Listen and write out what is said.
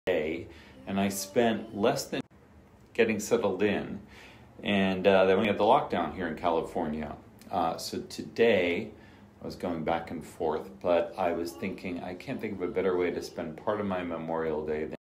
day, and I spent less than getting settled in, and then we had the lockdown here in California. So today I was going back and forth, but I was thinking I can't think of a better way to spend part of my Memorial Day than